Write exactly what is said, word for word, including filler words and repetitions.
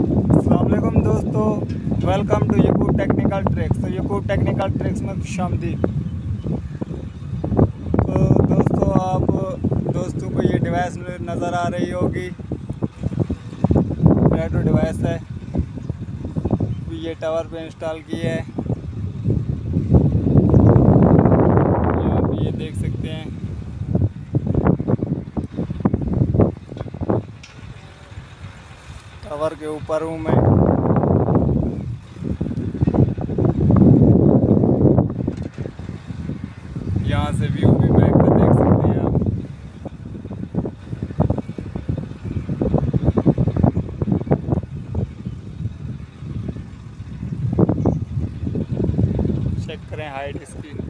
अस्सलामुअलैकुम दोस्तों, welcome to Yakub technical tricks. तो याकूब टेक्निकल ट्रिक्स में खुशामदीद। तो दोस्तों, आप दोस्तों को ये डिवाइस नज़र आ रही होगी, रेडो डिवाइस है, ये टावर पे इंस्टॉल की है। आप ये देख सकते हैं, टावर के ऊपर हूँ मैं। यहाँ से व्यू भी बैक का देख सकते हैं आप। चेक करें हाइट इसकी।